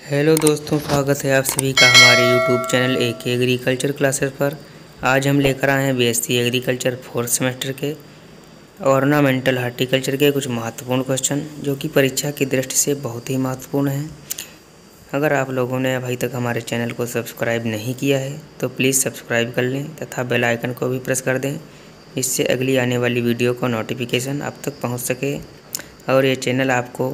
Hello दोस्तों, स्वागत है आप सभी का हमारे YouTube channel AK agriculture classes पर। आज हम लेकर आए हैं BSc एग्रीकल्चर 4th सेमेस्टर के ऑर्नामेंटल हार्टिकल्चर के कुछ महत्वपूर्ण क्वेश्चन जो कि परीक्षा की दृष्टि से बहुत ही महत्वपूर्ण हैं। अगर आप लोगों ने अभी तक हमारे चैनल को सब्सक्राइब नहीं किया है तो प्लीज़ सब्सक्राइब कर लें तथा बेल आइकन को भी प्रेस कर दें, इससे अगली आने वाली वीडियो का नोटिफिकेशन आप तक पहुँच सके और ये चैनल आपको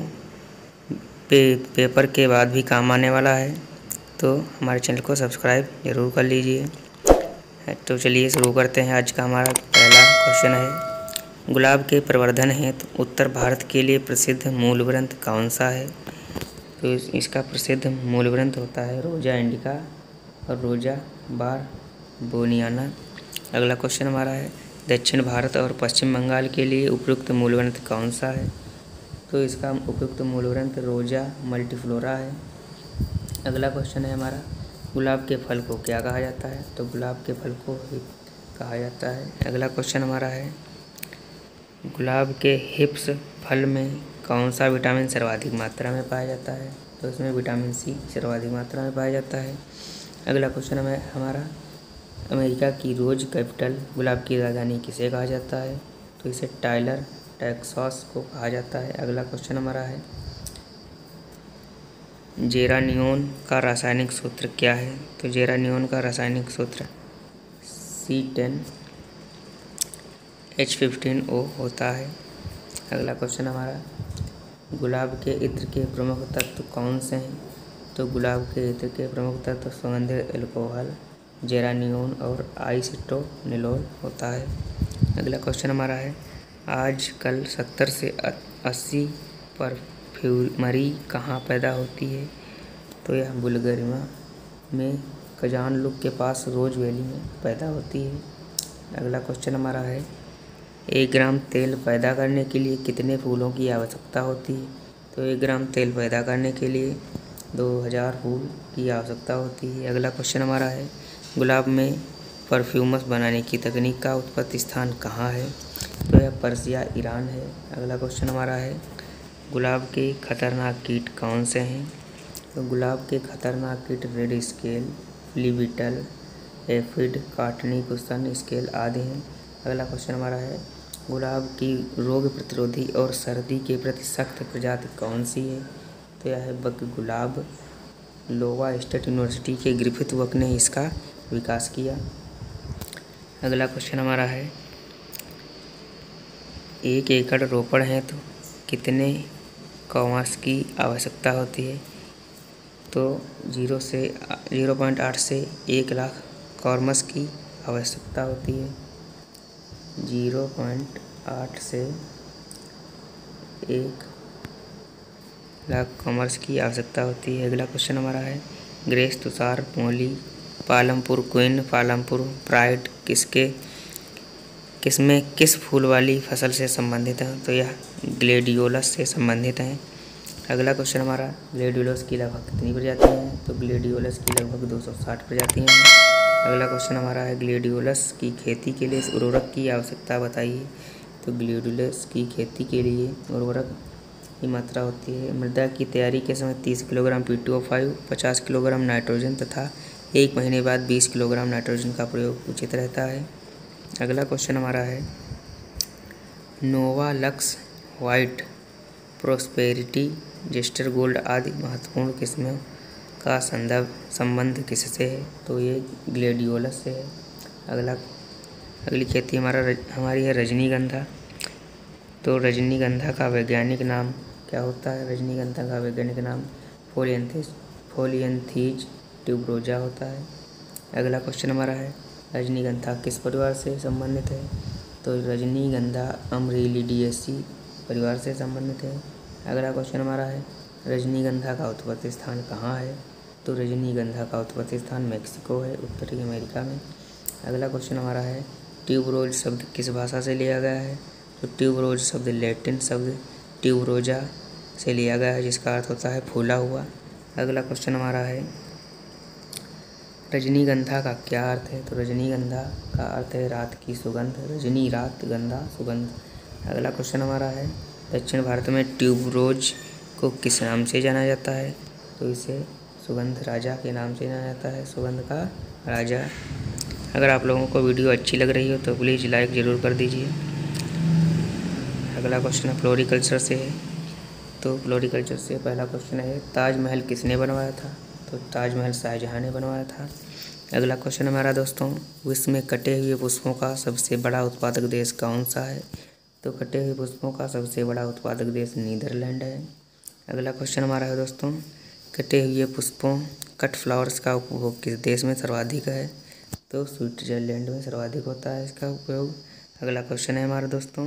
पेपर के बाद भी काम आने वाला है, तो हमारे चैनल को सब्सक्राइब ज़रूर कर लीजिए। तो चलिए शुरू करते हैं। आज का हमारा पहला क्वेश्चन है, गुलाब के प्रवर्धन हेतु उत्तर भारत के लिए प्रसिद्ध मूल ग्रंथ कौन सा है? तो इसका प्रसिद्ध मूल ग्रंथ होता है रोजा इंडिका और रोजा बारबोनियाना। अगला क्वेश्चन हमारा है, दक्षिण भारत और पश्चिम बंगाल के लिए उपयुक्त मूल ग्रंथ कौन सा है? तो इसका उपयुक्त मूल ग्रंथ रोजा मल्टीफ्लोरा है। अगला क्वेश्चन है हमारा, गुलाब के फल को क्या कहा जाता है? तो गुलाब के फल को ही कहा जाता है। अगला क्वेश्चन हमारा है, गुलाब के हिप्स फल में कौन सा विटामिन सर्वाधिक मात्रा में पाया जाता है? तो इसमें विटामिन C सर्वाधिक मात्रा में पाया जाता है। अगला क्वेश्चन है हमारा, अमेरिका की रोज कैपिटल गुलाब की राजधानी किसे कहा जाता है? तो इसे टाइलर टेक्सास को कहा जाता है। अगला क्वेश्चन हमारा है, जेरानियोन का रासायनिक सूत्र क्या है? तो जेरानियोन का रासायनिक सूत्र C10H15O होता है। अगला क्वेश्चन हमारा, गुलाब के इत्र के प्रमुख तत्व कौन से हैं? तो गुलाब के इत्र के प्रमुख तत्व सुगंधित अल्कोहल, जेरानियोन और आइसोटोनिलोल होता है। अगला क्वेश्चन हमारा है, आजकल 70 से 80 परफ्यूमरी कहाँ पैदा होती है? तो यह बुल्गारिया में कजानलुक के पास रोज वैली में पैदा होती है। अगला क्वेश्चन हमारा है, 1 ग्राम तेल पैदा करने के लिए कितने फूलों की आवश्यकता होती है? तो 1 ग्राम तेल पैदा करने के लिए 2000 फूल की आवश्यकता होती है। अगला क्वेश्चन हमारा है, गुलाब में परफ्यूम्स बनाने की तकनीक का उत्पत्ति स्थान कहाँ है? तो यह पर्सिया ईरान है। अगला क्वेश्चन हमारा है, गुलाब के खतरनाक कीट कौन से हैं? तो गुलाब के खतरनाक कीट red scale, flea beetle, aphid, cottony cushion scale आदि हैं। अगला क्वेश्चन हमारा है, गुलाब की रोग प्रतिरोधी और सर्दी के प्रति सख्त प्रजाति कौन सी है? तो यह है बग गुलाब। लोवा स्टेट यूनिवर्सिटी के ग्रिफिथ वर्क ने इसका विकास किया। अगला क्वेश्चन हमारा है, 1 एकड़ रोपण है तो कितने कॉमर्स की आवश्यकता होती है? तो 0.8 से 1 लाख कॉमर्स की आवश्यकता होती है। 0.8 से 1 लाख कॉमर्स की आवश्यकता होती है। अगला क्वेश्चन हमारा है, Grace, Tushar, Molly, Palampur queen, Palampur pride किसमें किस फूल वाली फसल से संबंधित है? तो यह ग्लेडियोलस से संबंधित हैं। अगला क्वेश्चन हमारा, ग्लेडियोलस की लगभग कितनी प्रजातियाँ हैं? तो ग्लेडियोलस की लगभग 260 प्रजातियाँ हैं। अगला क्वेश्चन हमारा है, ग्लेडियोलस की खेती के लिए उर्वरक की आवश्यकता बताइए। तो ग्लेडियोलस की खेती के लिए उर्वरक की मात्रा होती है, मृदा की तैयारी के समय 30 किलोग्राम P2O5, 50 किलोग्राम नाइट्रोजन तथा 1 महीने बाद 20 किलोग्राम नाइट्रोजन का प्रयोग उचित रहता है। अगला क्वेश्चन हमारा है, Nova Lux, White Prosperity, Jester Gold आदि महत्वपूर्ण किस्मों का संबंध किससे है? तो ये ग्लेडियोलस से है। अगली खेती हमारी है रजनीगंधा। तो रजनीगंधा का वैज्ञानिक नाम क्या होता है? रजनीगंधा का वैज्ञानिक नाम फोलियंथीज ट्यूबरोजा होता है। अगला क्वेश्चन हमारा है, रजनीगंधा किस परिवार से संबंधित है? तो रजनीगंधा अमरीलिडिएसी परिवार से संबंधित है। अगला क्वेश्चन हमारा है, रजनीगंधा का उत्पत्ति स्थान कहाँ है? तो रजनीगंधा का उत्पत्ति स्थान मेक्सिको है, उत्तरी अमेरिका में। अगला क्वेश्चन हमारा है, ट्यूबरोज शब्द किस भाषा से लिया गया है? तो ट्यूबरोज शब्द लैटिन शब्द ट्यूबरोजा से लिया गया है, जिसका अर्थ होता है फूला हुआ। अगला क्वेश्चन हमारा है, रजनीगंधा का क्या अर्थ है? तो रजनीगंधा का अर्थ है रात की सुगंध, रजनी रात, गंधा सुगंध। अगला क्वेश्चन हमारा है, दक्षिण भारत में ट्यूबरोज को किस नाम से जाना जाता है? तो इसे सुगंध राजा के नाम से जाना जाता है, सुगंध का राजा। अगर आप लोगों को वीडियो अच्छी लग रही हो तो प्लीज़ लाइक ज़रूर कर दीजिए। अगला क्वेश्चन है फ्लोरिकल्चर से है। तो फ्लोरिकल्चर से पहला क्वेश्चन है ताजमहल किसने बनवाया था? तो ताजमहल शाहजहाँ ने बनवाया था। अगला क्वेश्चन हमारा दोस्तों, विश्व में कटे हुए पुष्पों का सबसे बड़ा उत्पादक देश कौन सा है? तो कटे हुए पुष्पों का सबसे बड़ा उत्पादक देश नीदरलैंड है। अगला क्वेश्चन हमारा है दोस्तों, कटे हुए पुष्पों कट फ्लावर्स का उपभोग किस देश में सर्वाधिक है? तो स्विट्जरलैंड में सर्वाधिक होता है इसका उपयोग। अगला क्वेश्चन है हमारा दोस्तों,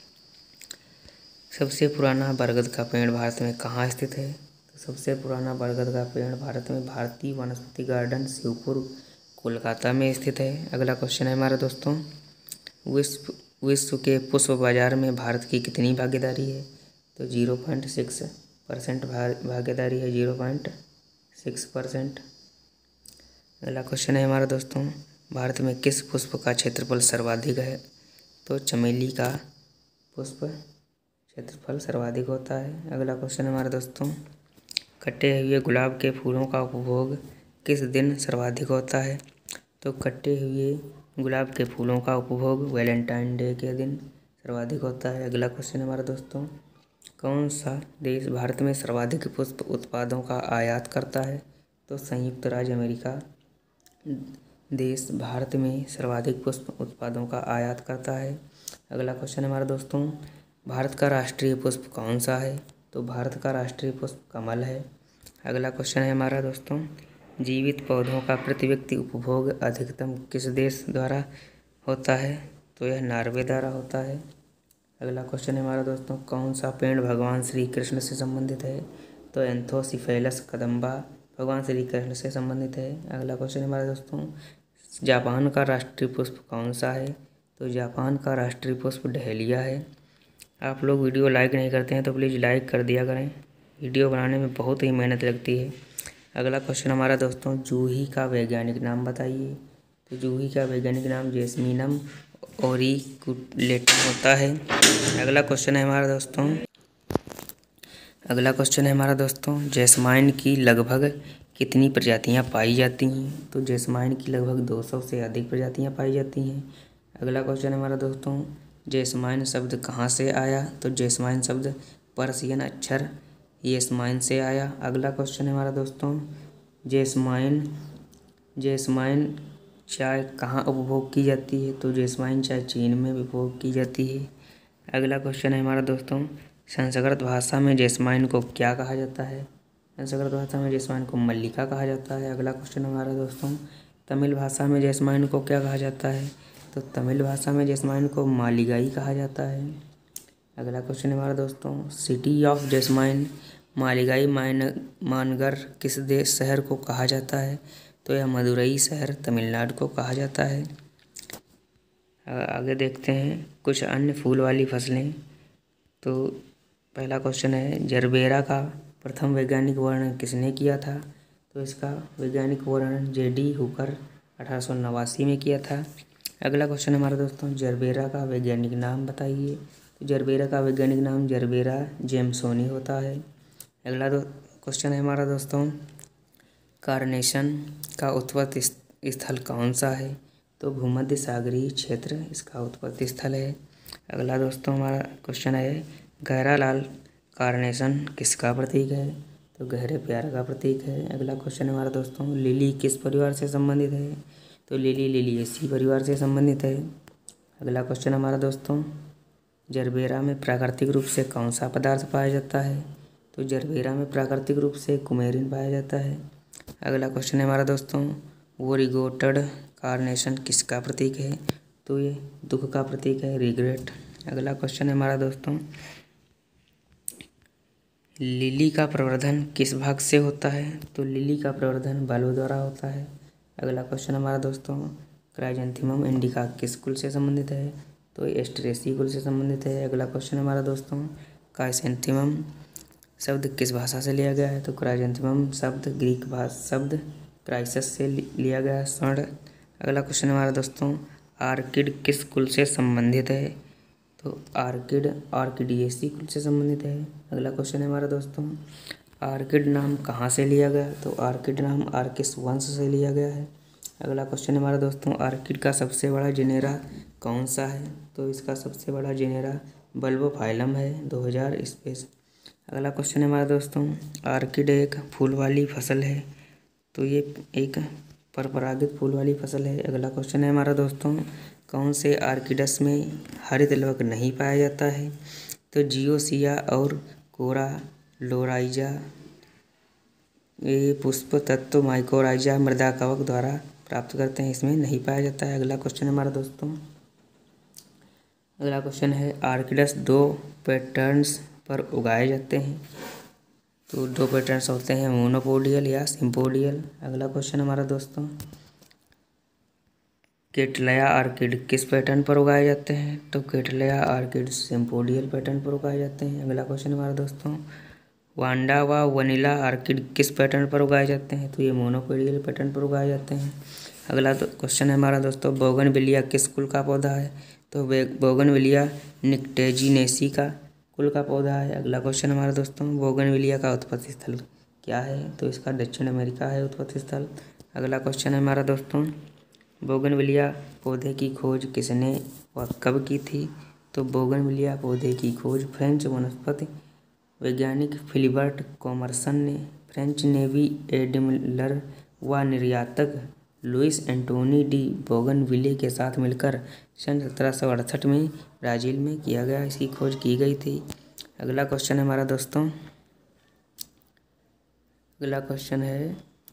सबसे पुराना बरगद का पेड़ भारत में कहाँ स्थित है? तो सबसे पुराना बरगद का पेड़ भारत में भारतीय वनस्पति गार्डन शिवपुर कोलकाता में स्थित है। अगला क्वेश्चन है हमारा दोस्तों, विश्व के पुष्प बाजार में भारत की कितनी भागीदारी है? तो 0.6% भागीदारी है, 0.6%। अगला क्वेश्चन है हमारा दोस्तों, भारत में किस पुष्प का क्षेत्रफल सर्वाधिक है? तो चमेली का पुष्प क्षेत्रफल सर्वाधिक होता है। अगला क्वेश्चन है हमारा दोस्तों, कटे हुए गुलाब के फूलों का उपभोग किस दिन सर्वाधिक होता है? तो कटे हुए गुलाब के फूलों का उपभोग वैलेंटाइन डे के दिन सर्वाधिक होता है। अगला क्वेश्चन है हमारा दोस्तों, कौन सा देश भारत में सर्वाधिक पुष्प उत्पादों का आयात करता है? तो संयुक्त राज्य अमेरिका देश भारत में सर्वाधिक पुष्प उत्पादों का आयात करता है। अगला क्वेश्चन है हमारा दोस्तों, भारत का राष्ट्रीय पुष्प कौन सा है? तो भारत का राष्ट्रीय पुष्प कमल है। अगला क्वेश्चन है हमारा दोस्तों, जीवित पौधों का प्रति व्यक्ति उपभोग अधिकतम किस देश द्वारा होता है? तो यह नॉर्वे द्वारा होता है। अगला क्वेश्चन है हमारा दोस्तों, कौन सा पेड़ भगवान श्री कृष्ण से संबंधित है? तो एंथोसिफेलस कदम्बा भगवान श्री कृष्ण से संबंधित है। अगला क्वेश्चन है हमारा दोस्तों, जापान का राष्ट्रीय पुष्प कौन सा है? तो जापान का राष्ट्रीय पुष्प डहेलिया है। आप लोग वीडियो लाइक नहीं करते हैं तो प्लीज़ लाइक कर दिया करें, वीडियो बनाने में बहुत ही मेहनत लगती है। अगला क्वेश्चन हमारा दोस्तों, जूही का वैज्ञानिक नाम बताइए। तो जूही का वैज्ञानिक नाम जेसमीनम ओरिकुलेटम होता है। अगला क्वेश्चन है हमारा दोस्तों, जैस्माइन की लगभग कितनी प्रजातियां पाई जाती हैं? तो जैस्माइन की लगभग 200 से अधिक प्रजातियां पाई जाती हैं। अगला क्वेश्चन है हमारा दोस्तों, जैस्माइन शब्द कहाँ से आया? तो जैस्माइन शब्द पर्शियन अक्षर येस्माइन से आया। अगला क्वेश्चन है हमारा दोस्तों, जैस्माइन चाय कहाँ उपभोग की जाती है? तो जैस्माइन चाय चीन में उपभोग की जाती है। अगला क्वेश्चन है हमारा दोस्तों, संस्कृत भाषा में जैस्माइन को क्या कहा जाता है? संस्कृत भाषा में जैस्माइन को मल्लिका कहा जाता है। अगला क्वेश्चन हमारा दोस्तों, तमिल भाषा में जैस्माइन को क्या कहा जाता है? तो तमिल भाषा में जैस्माइन को मालिगाई कहा जाता है। अगला क्वेश्चन है हमारा दोस्तों, सिटी ऑफ जैस्माइन मालिगाई मानगर किस देश शहर को कहा जाता है? तो यह मदुरई शहर तमिलनाडु को कहा जाता है। आगे देखते हैं कुछ अन्य फूल वाली फसलें। तो पहला क्वेश्चन है, जरबेरा का प्रथम वैज्ञानिक वर्णन किसने किया था? तो इसका वैज्ञानिक वर्णन जेडी हुकर 1889 में किया था। अगला क्वेश्चन हमारा दोस्तों, जरबेरा का वैज्ञानिक नाम बताइए। तो जरबेरा का वैज्ञानिक नाम जरबेरा जेम्सोनी होता है। अगला क्वेश्चन है हमारा दोस्तों, कार्नेशन का उत्पत्ति स्थल कौन सा है? तो भूमध्य सागरीय क्षेत्र इसका उत्पत्ति स्थल है। अगला दोस्तों हमारा क्वेश्चन है, गहरा लाल कार्नेशन किसका प्रतीक है? तो गहरे प्यार का प्रतीक है। अगला क्वेश्चन है हमारा दोस्तों, लिली किस परिवार से संबंधित है? तो लिली लिलिएसी परिवार से संबंधित है। अगला क्वेश्चन हमारा दोस्तों, जरबेरा में प्राकृतिक रूप से कौन सा पदार्थ पाया जाता है? तो जरबेरा में प्राकृतिक रूप से कुमेरिन पाया जाता है। अगला क्वेश्चन है हमारा दोस्तों, वोरिगेटेड कार्नेशन किसका प्रतीक है? तो ये दुख का प्रतीक है, रिग्रेट। अगला क्वेश्चन है हमारा दोस्तों, लिली का प्रवर्धन किस भाग से होता है? तो लिली का प्रवर्धन बालों द्वारा होता है। अगला क्वेश्चन हमारा दोस्तों, क्राइजेंथेमम इंडिका किस कुल से संबंधित है? तो एस्टेरेसी कुल से संबंधित है। अगला क्वेश्चन हमारा दोस्तों, क्राइसेंथेमम शब्द किस भाषा से लिया गया है? तो क्राइजेंथेमम शब्द ग्रीक भाषा शब्द क्राइसस से लिया गया है, स्वर्ण। अगला क्वेश्चन हमारा दोस्तों, आर्किड किस कुल से संबंधित है? तो आर्किड ऑर्किडिएसी कुल से संबंधित है। अगला क्वेश्चन है हमारा दोस्तों, आर्किड नाम कहाँ से लिया गया? तो आर्किड नाम आर्किस वंश से लिया गया है। अगला क्वेश्चन है हमारा दोस्तों, आर्किड का सबसे बड़ा जिनेरा कौन सा है? तो इसका सबसे बड़ा जिनेरा बल्बोफाइलम है। 2000 स्पेस। अगला क्वेश्चन है हमारा दोस्तों, आर्किड एक फूल वाली फसल है, तो ये एक परपरागित फूल वाली फसल है। अगला क्वेश्चन है हमारा दोस्तों, कौन से आर्किडस में हरित लवक नहीं पाया जाता है? तो जियोसिया और कोरालोराइजा। ये पुष्प तत्व माइकोराइजा मृदा कवक द्वारा प्राप्त करते हैं, इसमें नहीं पाया जाता है। अगला क्वेश्चन है हमारा दोस्तों, अगला क्वेश्चन है आर्किडस 2 पैटर्न्स पर उगाए जाते हैं, तो 2 पैटर्न्स होते हैं, मोनोपोडियल या सिम्पोडियल। अगला क्वेश्चन हमारा दोस्तों, केटलया आर्किड किस पैटर्न पर उगाए जाते हैं? तो केटलया आर्किड सिम्पोडियल पैटर्न पर उगाए जाते हैं। अगला क्वेश्चन हमारा दोस्तों, वांडा व वनीला आर्किड किस पैटर्न पर उगाए जाते हैं? तो ये मोनोपोडियल पैटर्न पर उगाए जाते हैं। अगला क्वेश्चन है हमारा दोस्तों, बोगनविलिया किस कुल का पौधा है? तो बोगनविलिया निक्टेजिनेसी का कुल का पौधा है। अगला क्वेश्चन हमारा दोस्तों, बोगनविलिया का उत्पत्ति स्थल क्या है? तो इसका दक्षिण अमेरिका है उत्पत्ति स्थल। अगला क्वेश्चन है हमारा दोस्तों, बोगनविलिया पौधे की खोज किसने व कब की थी? तो बोगनविलिया पौधे की खोज फ्रेंच वनस्पति वैज्ञानिक फिलिबर्ट कॉमर्सन ने फ्रेंच नेवी एडमिरल व निर्यातक लुइस एंटोनी डी बोगनविले के साथ मिलकर सन 1768 में ब्राज़ील में किया गया, इसकी खोज की गई थी। अगला क्वेश्चन है हमारा दोस्तों, अगला क्वेश्चन है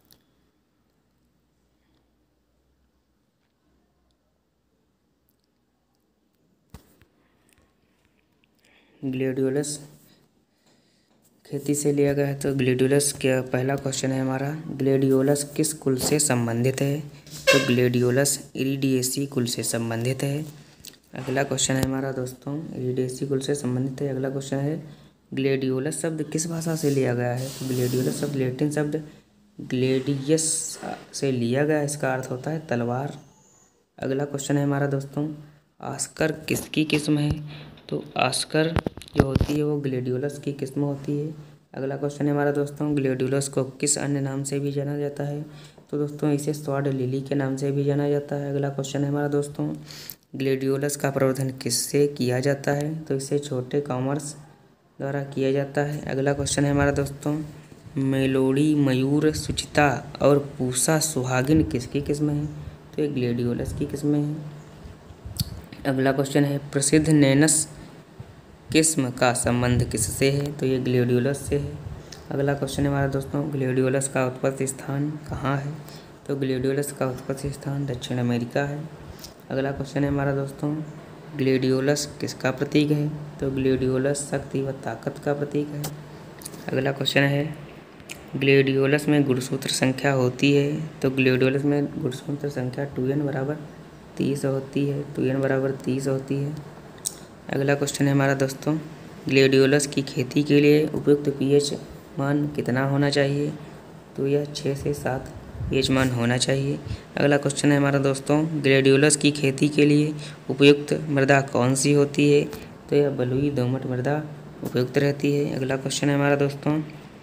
ग्लेडियोलस खेती से लिया गया है, तो ग्लेडियोलस का पहला क्वेश्चन है हमारा, ग्लेडियोलस किस कुल से संबंधित है? तो ग्लेडियोलस इरिडिएसी कुल से संबंधित है। अगला क्वेश्चन है हमारा दोस्तों, इरिडिएसी कुल से संबंधित है। अगला क्वेश्चन है, ग्लेडियोलस शब्द किस भाषा से लिया गया है? तो ग्लेडियोलस शब्द लैटिन शब्द ग्लेडियस से लिया गया, इसका अर्थ होता है तलवार। अगला क्वेश्चन है हमारा दोस्तों, आस्कर किसकी किस्म है? तो आस्कर जो होती है वो ग्लेडियोलस की किस्म होती है। अगला क्वेश्चन है हमारा दोस्तों, ग्लेडियोलस को किस अन्य नाम से भी जाना जाता है? तो दोस्तों इसे स्वॉर्ड लिली के नाम से भी जाना जाता है। अगला क्वेश्चन है हमारा दोस्तों, ग्लेडियोलस का प्रवर्धन किससे किया जाता है? तो इसे छोटे कॉमर्स द्वारा किया जाता है। अगला क्वेश्चन है हमारा दोस्तों, मेलोडी मयूर सुचिता और पूसा सुहागिन किसकी किस्म है? तो ये ग्लेडियोलस की किस्में हैं। अगला क्वेश्चन है, प्रसिद्ध नैनस किस्म का संबंध किससे है? तो ये ग्लेडियोलस से है। अगला क्वेश्चन है हमारा दोस्तों, ग्लेडियोलस का उत्पत्ति स्थान कहाँ है? तो ग्लेडियोलस का उत्पत्ति स्थान दक्षिण अमेरिका है। अगला क्वेश्चन है हमारा दोस्तों, ग्लेडियोलस किसका प्रतीक है? तो ग्लेडियोलस शक्ति व ताकत का प्रतीक है। अगला क्वेश्चन है, ग्लेडियोलस में गुणसूत्र संख्या होती है? तो ग्लेडियोलस में गुणसूत्र संख्या 2n बराबर 30 होती है, 2n बराबर 30 होती है। अगला क्वेश्चन है हमारा दोस्तों, ग्लेडियोलस की खेती के लिए उपयुक्त pH मान कितना होना चाहिए? तो यह 6 से 7 pH मान होना चाहिए। अगला क्वेश्चन है हमारा दोस्तों, ग्लेडियोलस की खेती के लिए उपयुक्त मृदा कौन सी होती है? तो यह बलुई दोमट मृदा उपयुक्त रहती है। अगला क्वेश्चन है हमारा दोस्तों,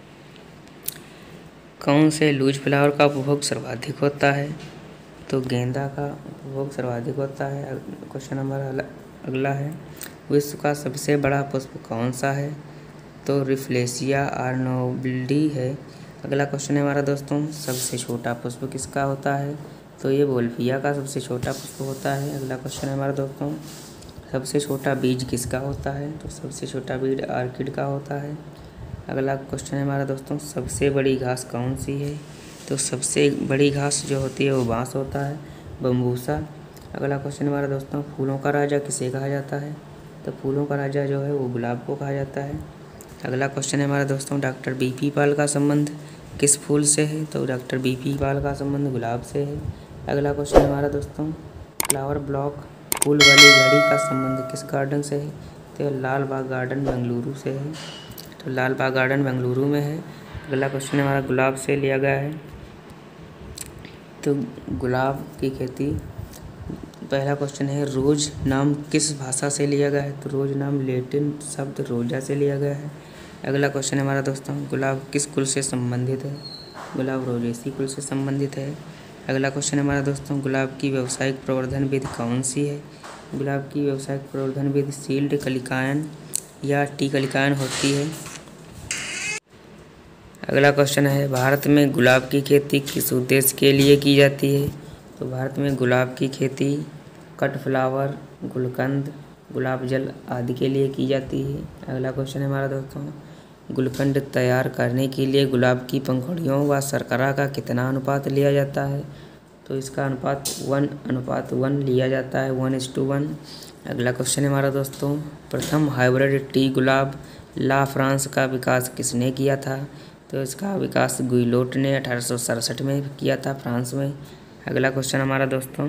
कौन से लूज फ्लावर का उपभोग सर्वाधिक होता है? तो गेंदा का उपभोग सर्वाधिक होता है। क्वेश्चन हमारा अगला है, विश्व का सबसे बड़ा पुष्प कौन सा है? तो रिफ्लेशिया आर्नोल्डी है। अगला क्वेश्चन है हमारा दोस्तों, सबसे छोटा पुष्प किसका होता है? तो ये वोल्फिया का सबसे छोटा पुष्प होता है। अगला क्वेश्चन है हमारा दोस्तों, सबसे छोटा बीज किसका होता है? तो सबसे छोटा बीज आर्किड का होता है। अगला क्वेश्चन है हमारा दोस्तों, सबसे बड़ी घास कौन सी है? तो सबसे बड़ी घास जो होती है वो बांस होता है, बम्बूसा। अगला क्वेश्चन हमारा दोस्तों, फूलों का राजा किसे कहा जाता है? तो फूलों का राजा जो है वो गुलाब को कहा जाता है। अगला क्वेश्चन है हमारा दोस्तों, डॉक्टर बीपी पाल का संबंध किस फूल से है? तो डॉक्टर बीपी पाल का संबंध गुलाब से है। अगला क्वेश्चन है हमारा दोस्तों, फ्लावर ब्लॉक फूल वाली घड़ी का संबंध किस गार्डन से है? तो लाल बाग गार्डन बेंगलुरु से है, तो लाल बाग गार्डन बेंगलुरु में है। अगला क्वेश्चन हमारा गुलाब से लिया गया है, तो गुलाब की खेती, पहला क्वेश्चन है, रोज नाम किस भाषा से लिया गया है? तो रोज नाम लैटिन शब्द रोजा से लिया गया है। अगला क्वेश्चन है हमारा दोस्तों, गुलाब किस कुल से संबंधित है? गुलाब रोजेसी कुल से संबंधित है। अगला क्वेश्चन है हमारा दोस्तों, गुलाब की व्यावसायिक प्रवर्धन विधि कौन सी है? गुलाब की व्यावसायिक प्रवर्धन विधि शील्ड कलिकायन या टी कलिकायन होती है। अगला क्वेश्चन है, भारत में गुलाब की खेती किस उद्देश्य के लिए की जाती है? तो भारत में गुलाब की खेती कट फ्लावर, गुलकंद, गुलाब जल आदि के लिए की जाती है। अगला क्वेश्चन है हमारा दोस्तों, गुलकंद तैयार करने के लिए गुलाब की पंखुड़ियों व शर्करा का कितना अनुपात लिया जाता है? तो इसका अनुपात 1:1 लिया जाता है, 1:1। अगला क्वेश्चन है हमारा दोस्तों, प्रथम हाइब्रिड टी गुलाब ला फ्रांस का विकास किसने किया था? तो इसका विकास गुइलोट ने 1867 में किया था, फ्रांस में। अगला क्वेश्चन हमारा दोस्तों,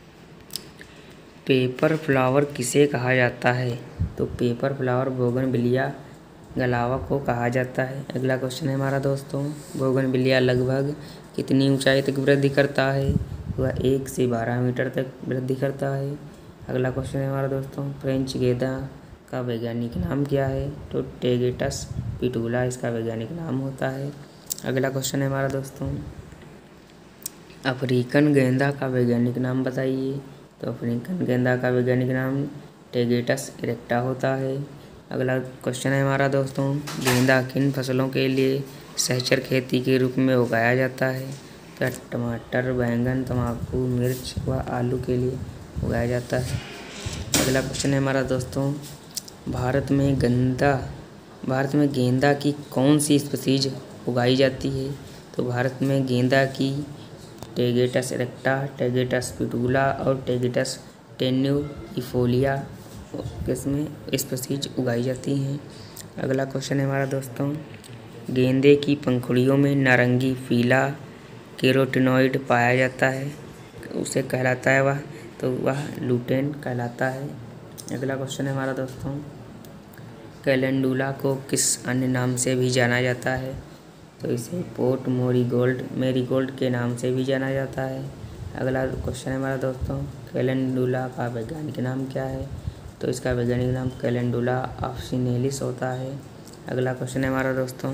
पेपर फ्लावर किसे कहा जाता है? तो पेपर फ्लावर बोगनविलिया गलावा को कहा जाता है। अगला क्वेश्चन है हमारा दोस्तों, बोगनविलिया लगभग कितनी ऊंचाई तक वृद्धि करता है? वह 1 से 12 मीटर तक वृद्धि करता है। अगला क्वेश्चन है हमारा दोस्तों, फ्रेंच गेंदा का वैज्ञानिक नाम क्या है? तो टेगेटस पिटूला इसका वैज्ञानिक नाम होता है। अगला क्वेश्चन है हमारा दोस्तों, अफ्रीकन गेंदा का वैज्ञानिक नाम बताइए। तो अफ्रीकन गेंदा का वैज्ञानिक नाम टेगेटस इरेक्टा होता है। अगला क्वेश्चन है हमारा दोस्तों, गेंदा किन फसलों के लिए सहचर खेती के रूप में उगाया जाता है? तो टमाटर, बैंगन, तम्बाकू, मिर्च व आलू के लिए उगाया जाता है। अगला क्वेश्चन है हमारा दोस्तों, भारत में गेंदा की कौन सी स्पीशीज उगाई जाती है? तो भारत में गेंदा की टेगेटस इरेक्टा, टेगेटस पिटूला और टेगेटस टेन्यूइफोलिया किस्में स्पीशीज उगाई जाती हैं। अगला क्वेश्चन है हमारा दोस्तों, गेंदे की पंखुड़ियों में नारंगी पीला कैरोटीनॉइड पाया जाता है, उसे कहलाता है वह लुटेन कहलाता है। अगला क्वेश्चन है हमारा दोस्तों, कैलेंडुला को किस अन्य नाम से भी जाना जाता है? तो इसे पोर्ट मेरीगोल्ड के नाम से भी जाना जाता है। अगला क्वेश्चन है हमारा दोस्तों, कैलेंडुला का वैज्ञानिक नाम क्या है? तो इसका वैज्ञानिक नाम कैलेंडुला ऑफिसिनेलिस होता है। अगला क्वेश्चन है हमारा दोस्तों,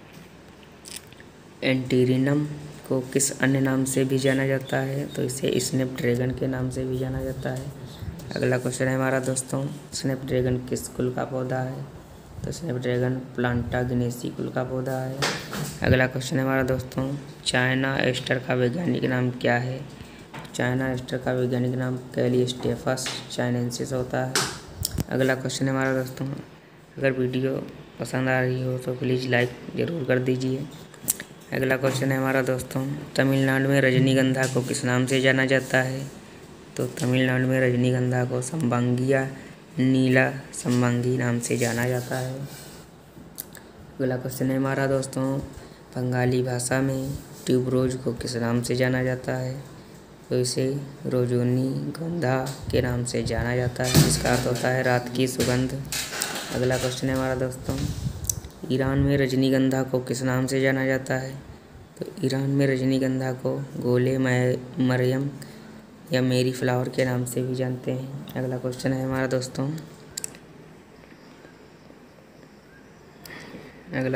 एंटीरिनम को किस अन्य नाम से भी जाना जाता है? तो इसे स्नैपड्रैगन के नाम से भी जाना जाता है। अगला क्वेश्चन है हमारा दोस्तों, स्नैपड्रैगन किस कुल का पौधा है? तो स्नैपड्रैगन प्लांटागिनेसी कुल का पौधा है। अगला क्वेश्चन है हमारा दोस्तों, चाइना एस्टर का वैज्ञानिक नाम क्या है? चाइना एस्टर का वैज्ञानिक नाम कैलिस्टेपस चाइनेंसिस होता है। अगला क्वेश्चन है हमारा दोस्तों, अगर वीडियो पसंद आ रही हो तो प्लीज़ लाइक ज़रूर कर दीजिए। अगला क्वेश्चन है हमारा दोस्तों, तमिलनाडु में रजनीगंधा को किस नाम से जाना जाता है? तो तमिलनाडु में रजनीगंधा को संबांगिया नीला संबांगी नाम से जाना जाता है। अगला क्वेश्चन है हमारा दोस्तों, बंगाली भाषा में ट्यूबरोज को किस नाम से जाना जाता है? तो इसे रोजोनी गंधा के नाम से जाना जाता है, जिसका अर्थ होता है रात की सुगंध। अगला क्वेश्चन है हमारा दोस्तों, ईरान में रजनीगंधा को किस नाम से जाना जाता है? तो ईरान में रजनीगंधा को गोले मरियम या मेरी फ्लावर के नाम से भी जानते हैं। अगला क्वेश्चन है हमारा दोस्तों, अगला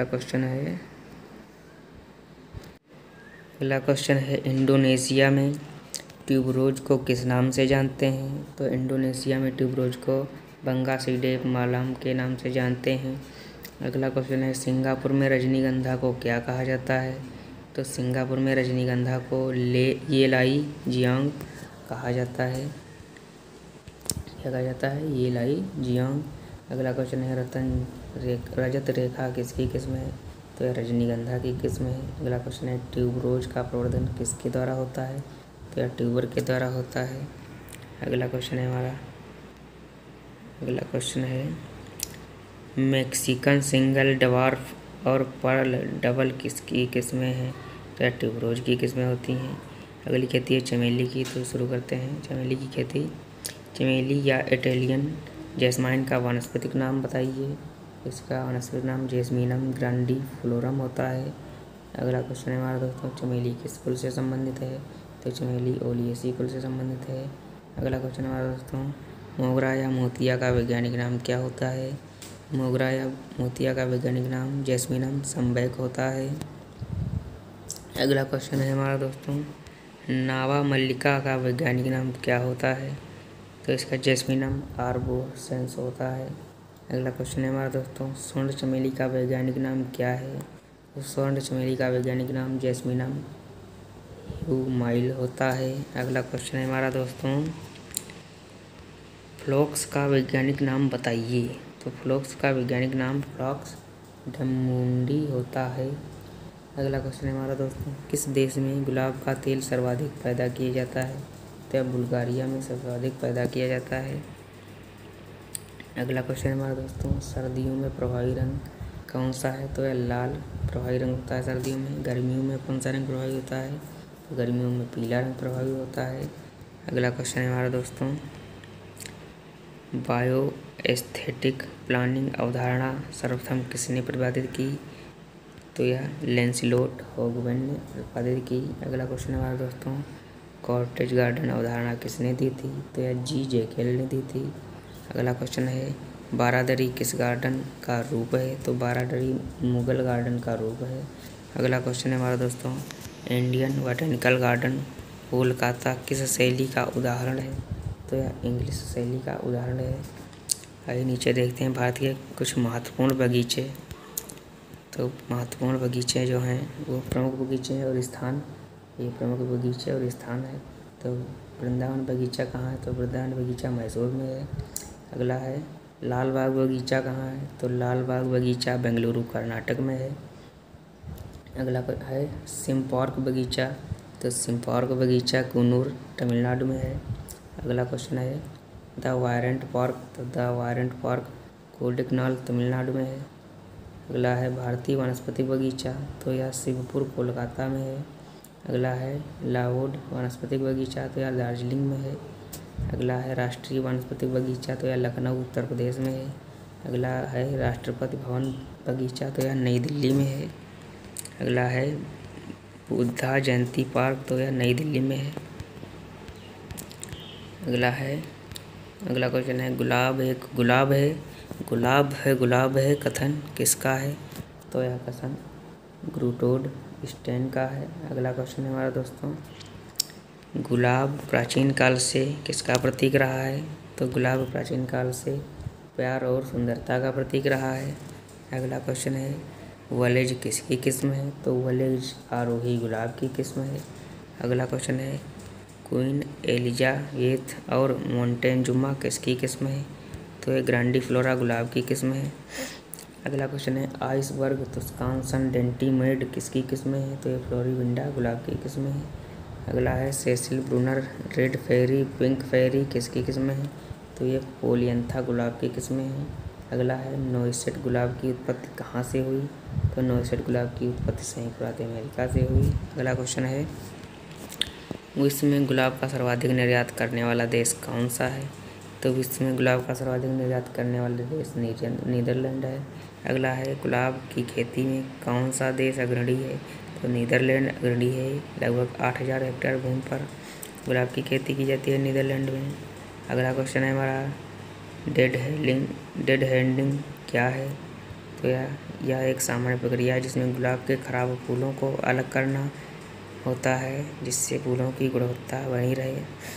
क्वेश्चन है इंडोनेशिया में ट्यूबरोज को किस नाम से जानते हैं? तो इंडोनेशिया में ट्यूबरोज को बंगासीडेप मालाम के नाम से जानते हैं। अगला क्वेश्चन है, सिंगापुर में रजनीगंधा को क्या कहा जाता है? तो सिंगापुर में रजनीगंधा को येलाई जियांग कहा जाता है। क्या कहा जाता है? येलाई जियांग। अगला क्वेश्चन है, रजत रेखा किसकी किस्म है? तो यह रजनीगंधा की किस्म है। अगला क्वेश्चन है, ट्यूबरोज का प्रवर्धन किसके द्वारा होता है? तो यह ट्यूबर के द्वारा होता है। अगला क्वेश्चन है मैक्सिकन सिंगल डवार्फ और पर्ल डबल किसकी किस्में हैं? तो यह ट्यूबरोज की किस्में होती हैं। अगली खेती है चमेली की, तो शुरू करते हैं चमेली की खेती। चमेली या इटालियन जैस्माइन का वानस्पतिक नाम बताइए। इसका वानस्पतिक नाम जेसमीनम ग्रांडिफ्लोरम होता है। अगला क्वेश्चन है हमारा दोस्तों, चमेली किस कुल से संबंधित है? तो चमेली ओलियेसी कुल से संबंधित है। अगला क्वेश्चन है हमारा दोस्तों, मोगरा या मोतिया का वैज्ञानिक नाम क्या होता है? मोगरा या मोतिया का वैज्ञानिक नाम जैस्मीनम संबैक होता है। अगला क्वेश्चन है हमारा दोस्तों, नावा मल्लिका का वैज्ञानिक नाम क्या होता है? तो इसका जैस्मीनम आर्बोरेंस होता है। अगला क्वेश्चन है हमारा दोस्तों, स्वर्ण चमेली का वैज्ञानिक नाम क्या है? तो स्वर्ण चमेली का वैज्ञानिक नाम जैस्मीनम ह्यूमाइल होता है। अगला क्वेश्चन है हमारा दोस्तों, फ्लोक्स का वैज्ञानिक नाम बताइए। तो फ्लोक्स का वैज्ञानिक नाम फ्लॉक्स डमुंडी होता है। अगला क्वेश्चन है हमारा दोस्तों, किस देश में गुलाब का तेल सर्वाधिक पैदा किया जाता है? तो बुल्गारिया में सर्वाधिक पैदा किया जाता है। अगला क्वेश्चन है हमारा दोस्तों, सर्दियों में प्रभावी रंग कौन सा है? तो यह लाल प्रभावी रंग होता है सर्दियों में। गर्मियों में कौन सा रंग प्रभावी होता है? तो गर्मियों में पीला रंग प्रभावी होता है। अगला क्वेश्चन है हमारा दोस्तों, बायो एस्थेटिक प्लानिंग अवधारणा सर्वप्रथम किसने प्रतिपादित की? तो यह लैंसिलोट हॉगबैन ने प्रतिपादित की। अगला क्वेश्चन है हमारा दोस्तों, कॉटेज गार्डन अवधारणा किसने दी थी? तो यह जी जेकेल ने दी थी। अगला क्वेश्चन है, बारादरी किस गार्डन का रूप है? तो बारादरी मुगल गार्डन का रूप है। अगला क्वेश्चन है हमारा दोस्तों, इंडियन बॉटनिकल गार्डन कोलकाता किस शैली का उदाहरण है? तो यह इंग्लिश शैली का उदाहरण है। आइए नीचे देखते हैं भारत के कुछ महत्वपूर्ण बगीचे। तो महत्वपूर्ण बगीचे जो हैं वो प्रमुख बगीचे हैं और स्थान, ये प्रमुख बगीचे और स्थान है। तो वृंदावन बगीचा कहाँ है? तो वृंदावन बगीचा मैसूर में है। अगला है, लाल बाग बगीचा कहाँ है? तो लाल बाग बगीचा बेंगलुरु कर्नाटक में है। अगला है सिम्पार्क बगीचा, तो सिम्पार्क बगीचा कूनूर तमिलनाडु में है। अगला क्वेश्चन है द वायरेंट पार्क, तो the Bryant Park Kodaikanal Tamil Nadu में है। अगला है भारतीय वनस्पति बगीचा, तो यह शिवपुर कोलकाता में है। अगला है लावोड वनस्पति बगीचा, तो यह दार्जिलिंग में है। अगला है राष्ट्रीय वनस्पति बगीचा, तो यह लखनऊ उत्तर प्रदेश में है। अगला है राष्ट्रपति भवन बगीचा, तो यह नई दिल्ली में है। अगला है बुद्धा जयंती पार्क, तो यह नई दिल्ली में है। अगला क्वेश्चन है गुलाब एक गुलाब है, गुलाब है कथन किसका है? तो यह कथन ग्रुटोड स्टेन का है। अगला क्वेश्चन है हमारा दोस्तों, गुलाब प्राचीन काल से किसका प्रतीक रहा है? तो गुलाब प्राचीन काल से प्यार और सुंदरता का प्रतीक रहा है। अगला क्वेश्चन है वलेज किसकी किस्म है? तो वलेज आरोही गुलाब की किस्म है। अगला क्वेश्चन है क्वीन एलिजाबेथ और मोंटेजुमा किसकी किस्म है? तो ये ग्रांडीफ्लोरा गुलाब की किस्म है। अगला क्वेश्चन है आइसबर्ग तुस्कानसन डेंटीमेड किसकी किस्म है? तो ये फ्लोरिविंडा गुलाब की किस्म है। अगला है Cecil Brunner red fairy pink fairy किसकी किस्म है? तो ये पोलियंथा गुलाब की किस्म है। अगला है नोइसेट गुलाब की उत्पत्ति कहाँ से हुई? तो नोइसेट गुलाब की उत्पत्ति संयुक्त राज्य अमेरिका से हुई। अगला क्वेश्चन है विश्व में गुलाब का सर्वाधिक निर्यात करने वाला देश कौन सा है? तो विश्व में गुलाब का सर्वाधिक निर्यात करने वाला देश नीदरलैंड है। अगला है गुलाब की खेती में कौन सा देश अग्रणी है? तो नीदरलैंड अग्रणी है। लगभग 8000 हेक्टेयर भूमि पर गुलाब की खेती की जाती है नीदरलैंड में। अगला क्वेश्चन है हमारा डेड हैंडिंग क्या है? तो यह एक सामान्य प्रक्रिया है जिसमें गुलाब के खराब फूलों को अलग करना होता है जिससे फूलों की गुणवत्ता बनी रहे।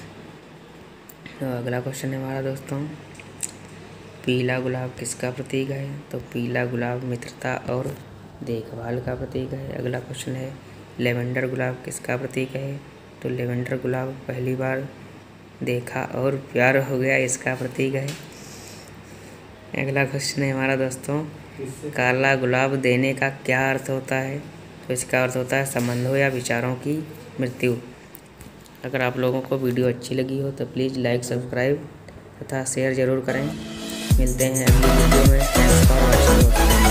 तो अगला क्वेश्चन है हमारा दोस्तों, पीला गुलाब किसका प्रतीक है? तो पीला गुलाब मित्रता और देखभाल का प्रतीक है। अगला क्वेश्चन है लेवेंडर गुलाब किसका प्रतीक है? तो लेवेंडर गुलाब पहली बार देखा और प्यार हो गया इसका प्रतीक है। अगला क्वेश्चन है हमारा दोस्तों, काला गुलाब देने का क्या अर्थ होता है? तो इसका अर्थ होता है संबंधों या विचारों की मृत्यु। अगर आप लोगों को वीडियो अच्छी लगी हो तो प्लीज़ लाइक सब्सक्राइब तथा शेयर ज़रूर करें। मिलते हैं अगली वीडियो में। Thanks for watching.